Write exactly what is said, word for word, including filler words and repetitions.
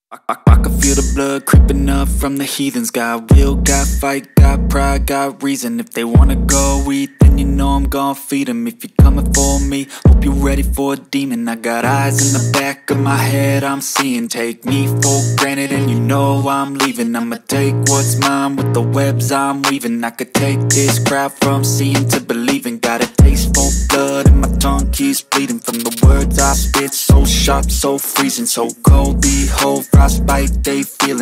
I, I, I can feel the blood creeping up from the heathens. Got will, got fight, got pride, got reason. If they wanna go eat, then you know I'm gon' feed them. If you're coming for me, hope you're ready for a demon. I got eyes in the back of my head, I'm seeing. Take me for granted and you know I'm leaving. I'ma take what's mine with the webs I'm weaving. I could take this crowd from seeing to believing. Got a taste for blood and my tongue keeps bleeding from the words I spit. So sharp, so freezing, so cold, behold, frostbite they feeling.